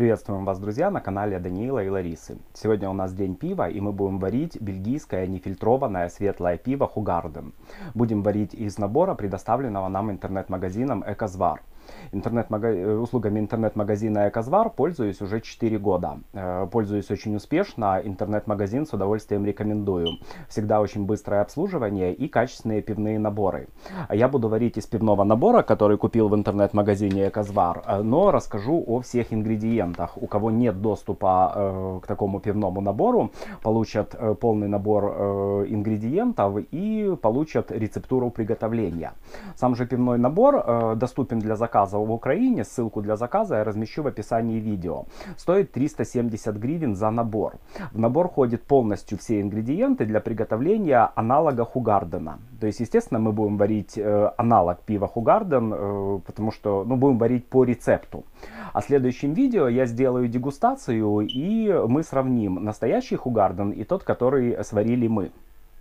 Приветствуем вас, друзья, на канале Даниила и Ларисы. Сегодня у нас день пива, и мы будем варить бельгийское нефильтрованное светлое пиво Хугарден. Будем варить из набора, предоставленного нам интернет-магазином Экозвар. Услугами интернет-магазина Экозвар пользуюсь уже 4 года. Пользуюсь очень успешно, интернет-магазин с удовольствием рекомендую. Всегда очень быстрое обслуживание и качественные пивные наборы. Я буду варить из пивного набора, который купил в интернет-магазине Экозвар, но расскажу о всех ингредиентах. У кого нет доступа к такому пивному набору, получат полный набор ингредиентов и получат рецептуру приготовления. Сам же пивной набор доступен для заказа в Украине. Ссылку для заказа я размещу в описании видео. Стоит 370 гривен за набор. В набор входит полностью все ингредиенты для приготовления аналога Хугардена. То есть, естественно, мы будем варить аналог пива Хугарден, потому что будем варить по рецепту. А в следующем видео я сделаю дегустацию, и мы сравним настоящий Хугарден и тот, который сварили мы.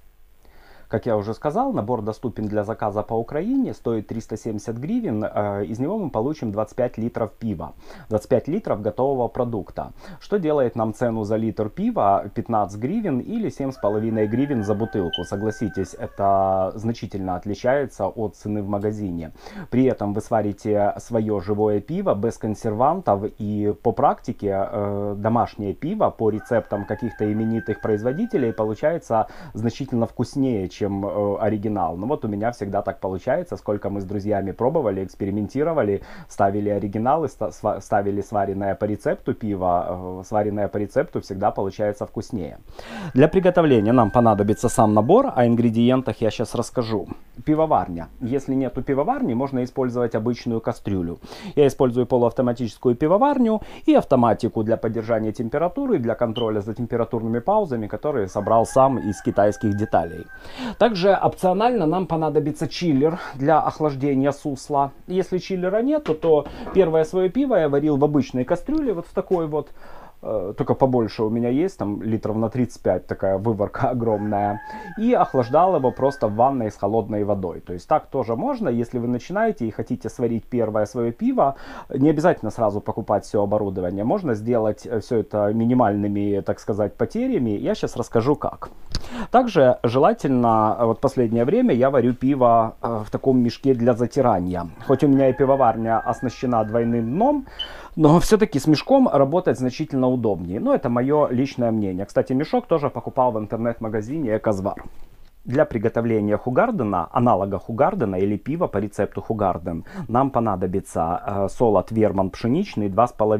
Как я уже сказал, набор доступен для заказа по Украине, стоит 370 гривен, из него мы получим 25 литров пива, 25 литров готового продукта, что делает нам цену за литр пива 15 гривен или 7,5 гривен за бутылку. Согласитесь, это значительно отличается от цены в магазине. При этом вы сварите свое живое пиво без консервантов, и по практике домашнее пиво по рецептам каких-то именитых производителей получается значительно вкуснее, чем оригинал. Но вот у меня всегда так получается, сколько мы с друзьями пробовали, экспериментировали, ставили оригиналы, ставили сваренное по рецепту пиво, сваренное по рецепту всегда получается вкуснее. Для приготовления нам понадобится сам набор, о ингредиентах я сейчас расскажу. Пивоварня. Если нету пивоварни, можно использовать обычную кастрюлю. Я использую полуавтоматическую пивоварню и автоматику для поддержания температуры, для контроля за температурными паузами, которые собрал сам из китайских деталей. Также опционально нам понадобится чиллер для охлаждения сусла. Если чиллера нету, то первое свое пиво я варил в обычной кастрюле, вот в такой вот. Только побольше у меня есть, там литров на 35, такая выварка огромная. И охлаждал его просто в ванной с холодной водой. То есть так тоже можно, если вы начинаете и хотите сварить первое свое пиво. Не обязательно сразу покупать все оборудование. Можно сделать все это минимальными, так сказать, потерями. Я сейчас расскажу как. Также желательно, вот последнее время я варю пиво в таком мешке для затирания. Хоть у меня и пивоварня оснащена двойным дном, но все-таки с мешком работать значительно удобнее. Но это мое личное мнение. Кстати, мешок тоже покупал в интернет-магазине Экозвар. Для приготовления Хугардена, аналога Хугардена или пива по рецепту Хугарден, нам понадобится солод Верман пшеничный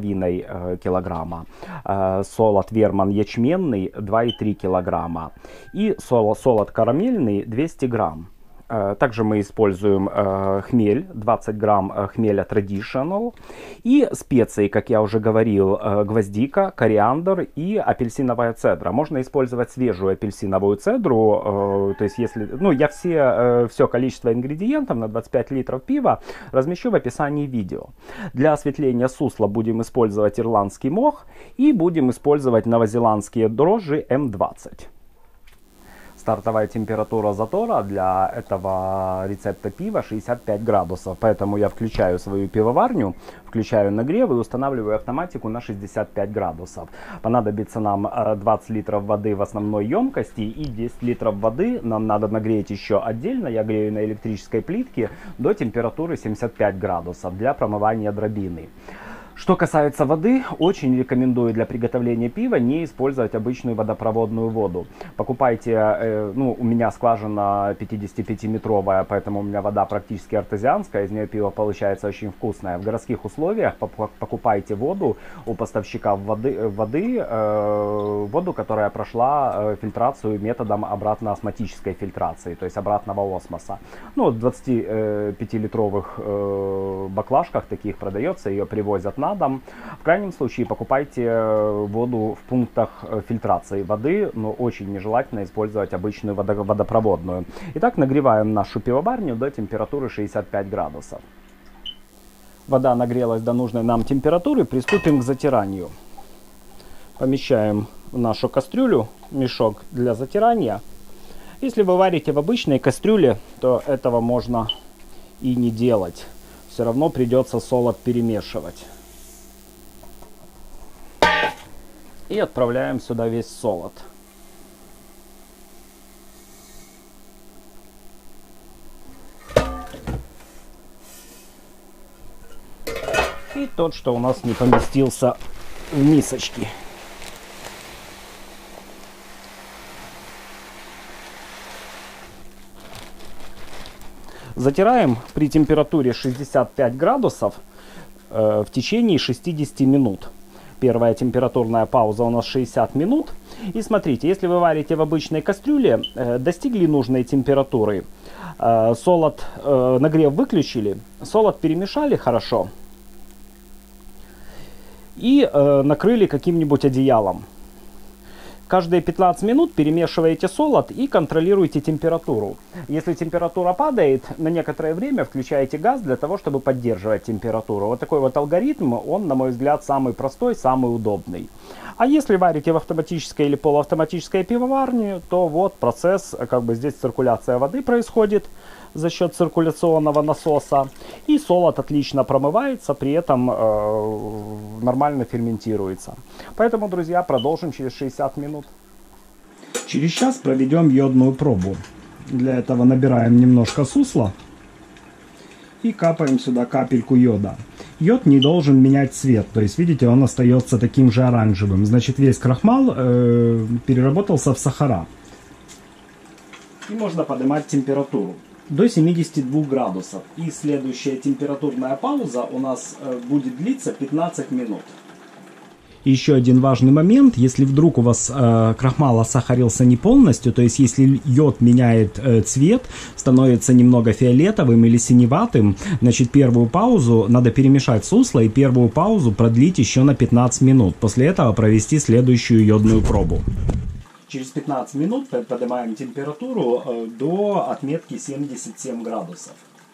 2,5 килограмма, солод Верман ячменный 2,3 килограмма и солод карамельный 200 грамм. Также мы используем хмель, 20 грамм хмеля Traditional. И специи, как я уже говорил, гвоздика, кориандр и апельсиновая цедра. Можно использовать свежую апельсиновую цедру. То есть, если, я все количество ингредиентов на 25 литров пива размещу в описании видео. Для осветления сусла будем использовать ирландский мох и будем использовать новозеландские дрожжи М20. Стартовая температура затора для этого рецепта пива 65 градусов. Поэтому я включаю свою пивоварню, включаю нагрев и устанавливаю автоматику на 65 градусов. Понадобится нам 20 литров воды в основной емкости и 10 литров воды нам надо нагреть еще отдельно. Я грею на электрической плитке до температуры 75 градусов для промывания дробины. Что касается воды, очень рекомендую для приготовления пива не использовать обычную водопроводную воду. Покупайте, у меня скважина 55-метровая, поэтому у меня вода практически артезианская, из нее пиво получается очень вкусное. В городских условиях покупайте воду у поставщика воду, которая прошла фильтрацию методом обратно-осмотической фильтрации, то есть обратного осмоса. В 25-литровых баклажках таких продается, ее привозят на дом. В крайнем случае покупайте воду в пунктах фильтрации воды, но очень нежелательно использовать обычную водопроводную. Итак, нагреваем нашу пивоварню до температуры 65 градусов. Вода нагрелась до нужной нам температуры, приступим к затиранию. Помещаем в нашу кастрюлю мешок для затирания. Если вы варите в обычной кастрюле, то этого можно и не делать. Все равно придется солод перемешивать. И отправляем сюда весь солод. И тот, что у нас не поместился в мисочки. Затираем при температуре 65 градусов в течение 60 минут. Первая температурная пауза у нас 60 минут. И смотрите, если вы варите в обычной кастрюле, достигли нужной температуры, солод, нагрев выключили, солод перемешали хорошо и накрыли каким-нибудь одеялом. Каждые 15 минут перемешиваете солод и контролируете температуру. Если температура падает, на некоторое время включаете газ для того, чтобы поддерживать температуру. Вот такой вот алгоритм, он, на мой взгляд, самый простой, самый удобный. А если варите в автоматической или полуавтоматической пивоварне, то вот процесс, как бы здесь циркуляция воды происходит за счет циркуляционного насоса. И солод отлично промывается, при этом нормально ферментируется. Поэтому, друзья, продолжим через 60 минут. Через час проведем йодную пробу. Для этого набираем немножко сусла и капаем сюда капельку йода. Йод не должен менять цвет, то есть, видите, он остается таким же оранжевым. Значит, весь крахмал переработался в сахара. И можно поднимать температуру до 72 градусов. И следующая температурная пауза у нас будет длиться 15 минут. Еще один важный момент, если вдруг у вас крахмал осахарился не полностью, то есть если йод меняет цвет, становится немного фиолетовым или синеватым, значит первую паузу надо перемешать сусло и первую паузу продлить еще на 15 минут. После этого провести следующую йодную пробу. Через 15 минут поднимаем температуру до отметки 77 градусов.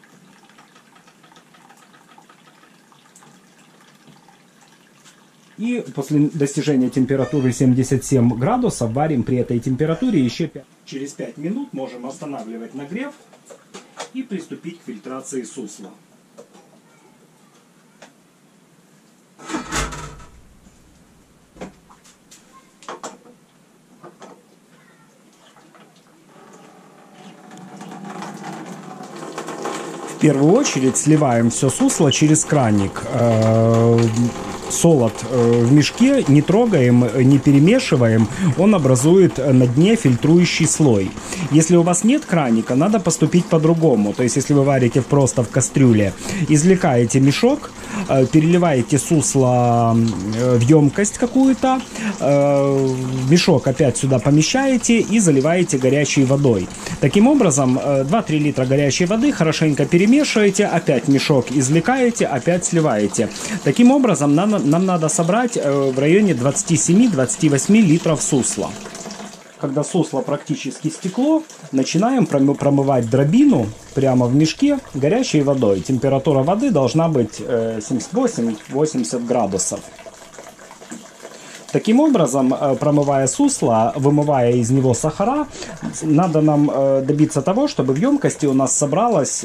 И после достижения температуры 77 градусов варим при этой температуре еще 5. Через 5 минут можем останавливать нагрев и приступить к фильтрации сусла. В первую очередь сливаем все сусло через краник. Солод в мешке не трогаем, не перемешиваем, он образует на дне фильтрующий слой. Если у вас нет краника, надо поступить по-другому. То есть, если вы варите просто в кастрюле, извлекаете мешок, переливаете сусло в емкость какую-то, мешок опять сюда помещаете и заливаете горячей водой. Таким образом, 2-3 литра горячей воды хорошенько перемешиваете, опять мешок извлекаете, опять сливаете. Таким образом, нам надо собрать в районе 27-28 литров сусла. Когда сусло практически стекло, начинаем промывать дробину прямо в мешке горячей водой. Температура воды должна быть 78-80 градусов. Таким образом, промывая сусло, вымывая из него сахара, надо нам добиться того, чтобы в емкости у нас собралось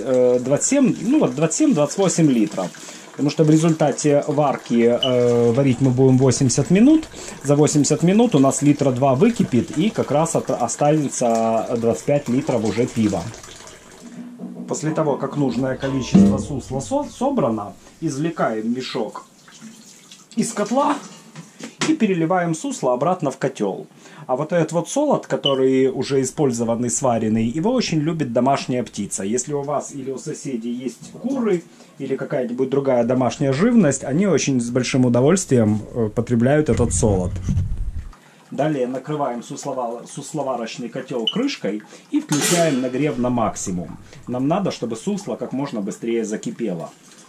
27-28 литров. Потому что в результате варки варить мы будем 80 минут. За 80 минут у нас литра 2 выкипит и как раз останется 25 литров уже пива. После того, как нужное количество сусла собрано, извлекаем мешок из котла и переливаем сусло обратно в котел. А вот этот вот солод, который уже использованный, сваренный, его очень любит домашняя птица. Если у вас или у соседей есть куры или какая-нибудь другая домашняя живность, они очень с большим удовольствием потребляют этот солод. Далее накрываем сусловарочный котел крышкой и включаем нагрев на максимум. Нам надо, чтобы сусло как можно быстрее закипело.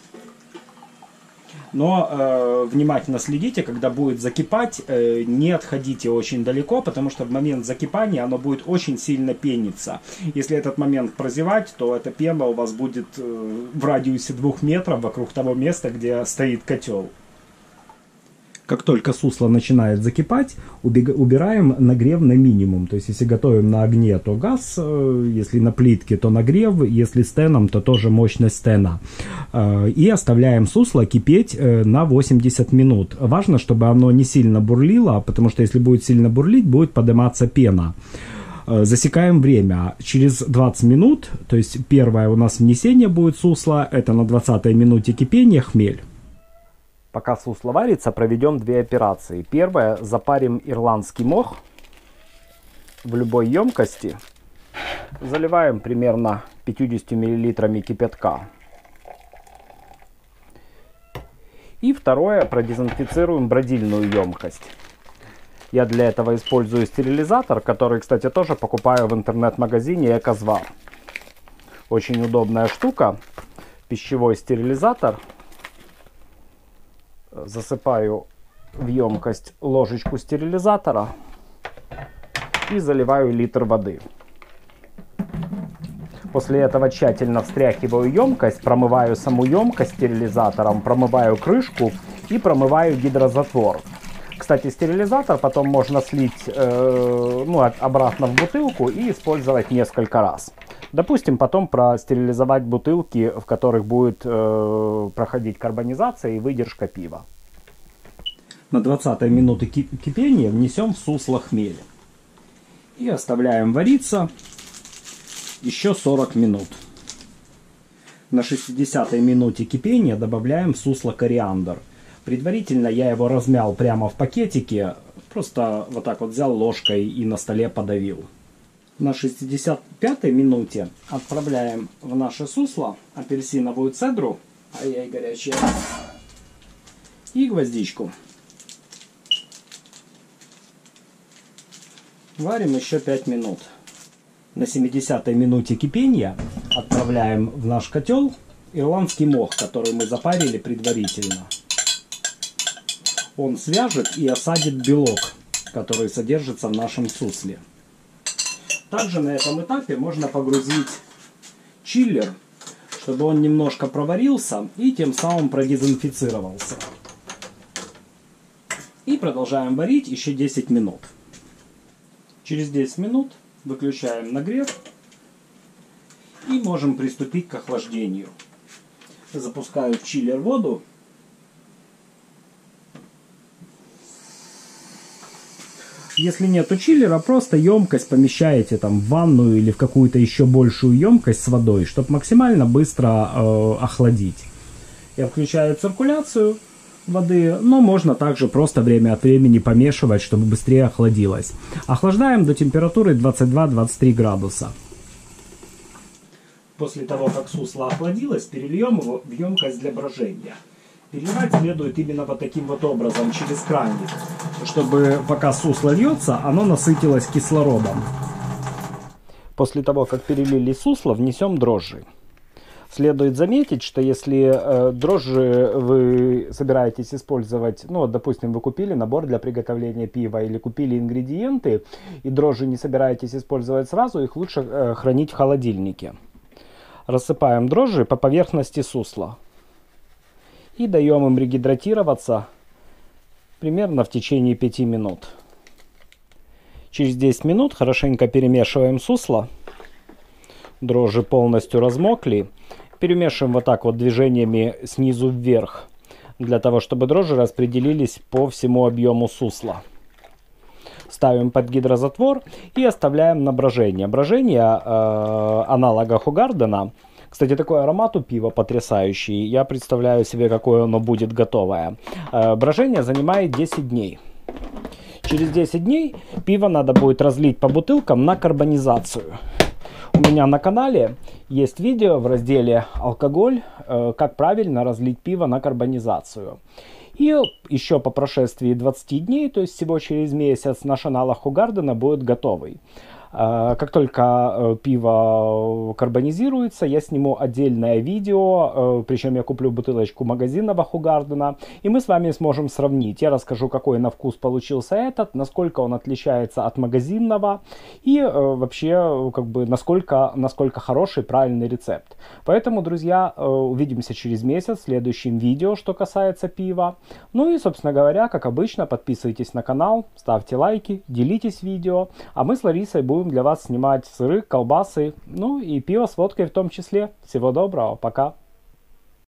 Но внимательно следите, когда будет закипать, не отходите очень далеко, потому что в момент закипания оно будет очень сильно пениться. Если этот момент прозевать, то эта пена у вас будет в радиусе 2 метров вокруг того места, где стоит котел. Как только сусло начинает закипать, убираем нагрев на минимум. То есть, если готовим на огне, то газ, если на плитке, то нагрев, если стеном, то тоже мощность стена. И оставляем сусло кипеть на 80 минут. Важно, чтобы оно не сильно бурлило, потому что если будет сильно бурлить, будет подниматься пена. Засекаем время. Через 20 минут, то есть первое у нас внесение будет сусла, это на 20-й минуте кипения хмель. Пока сусло варится, проведем две операции. Первое, запарим ирландский мох в любой емкости. Заливаем примерно 50 мл кипятка. И второе, продезинфицируем бродильную емкость. Я для этого использую стерилизатор, который, кстати, тоже покупаю в интернет-магазине Экозвар. Очень удобная штука. Пищевой стерилизатор. Засыпаю в емкость ложечку стерилизатора и заливаю литр воды. После этого тщательно встряхиваю емкость, промываю саму емкость стерилизатором, промываю крышку и промываю гидрозатвор. Кстати, стерилизатор потом можно слить обратно в бутылку и использовать несколько раз. Допустим, потом простерилизовать бутылки, в которых будет проходить карбонизация и выдержка пива. На 20-й минуты кипения внесем в сусло хмель. И оставляем вариться еще 40 минут. На 60-й минуте кипения добавляем в сусло кориандр. Предварительно я его размял прямо в пакетике. Просто вот так вот взял ложкой и на столе подавил. На 65-й минуте отправляем в наше сусло апельсиновую цедру, ай-яй, горячая, и гвоздичку. Варим еще 5 минут. На 70-й минуте кипения отправляем в наш котел ирландский мох, который мы запарили предварительно. Он свяжет и осадит белок, который содержится в нашем сусле. Также на этом этапе можно погрузить чиллер, чтобы он немножко проварился и тем самым продезинфицировался. И продолжаем варить еще 10 минут. Через 10 минут выключаем нагрев и можем приступить к охлаждению. Запускаю в чиллер воду. Если нету чиллера, просто емкость помещаете там в ванную или в какую-то еще большую емкость с водой, чтобы максимально быстро охладить. Я включаю циркуляцию воды, но можно также просто время от времени помешивать, чтобы быстрее охладилось. Охлаждаем до температуры 22-23 градуса. После того, как сусло охладилось, перельем его в емкость для брожения. Переливать следует именно вот таким вот образом, через краник, чтобы пока сусло льется, оно насытилось кислородом. После того, как перелили сусло, внесем дрожжи. Следует заметить, что если дрожжи вы собираетесь использовать, ну, допустим, вы купили набор для приготовления пива или купили ингредиенты, и дрожжи не собираетесь использовать сразу, их лучше хранить в холодильнике. Рассыпаем дрожжи по поверхности сусла. И даем им регидратироваться примерно в течение 5 минут. Через 10 минут хорошенько перемешиваем сусло. Дрожжи полностью размокли. Перемешиваем вот так вот движениями снизу вверх, для того, чтобы дрожжи распределились по всему объему сусла. Ставим под гидрозатвор и оставляем на брожение. Брожение аналога Хугардена. Кстати, такой аромат у пива потрясающий. Я представляю себе, какое оно будет готовое. Брожение занимает 10 дней. Через 10 дней пиво надо будет разлить по бутылкам на карбонизацию. У меня на канале есть видео в разделе «Алкоголь», как правильно разлить пиво на карбонизацию. И еще по прошествии 20 дней, то есть всего через месяц, наш аналог Хугардена будет готовый. Как только пиво карбонизируется, я сниму отдельное видео, причем я куплю бутылочку магазинного Хугардена, и мы с вами сможем сравнить. Я расскажу, какой на вкус получился этот, насколько он отличается от магазинного, и вообще, как бы, насколько хороший, правильный рецепт. Поэтому, друзья, увидимся через месяц в следующем видео, что касается пива. Ну и, собственно говоря, как обычно, подписывайтесь на канал, ставьте лайки, делитесь видео, а мы с Ларисой будем для вас снимать сыры, колбасы, ну и пиво с водкой в том числе. Всего доброго, пока!